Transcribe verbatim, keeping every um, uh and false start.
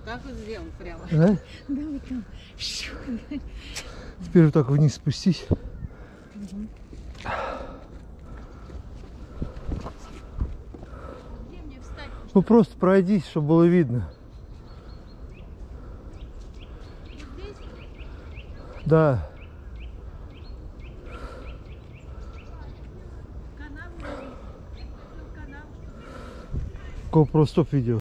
Так вот сделан прямо. Да? Да, вот там. Теперь вот так вниз спустись. Угу. Где мне встать? Ну просто пройдись, чтобы было видно. Здесь? Да. Канал не видно. Канал. GoPro стоп видео.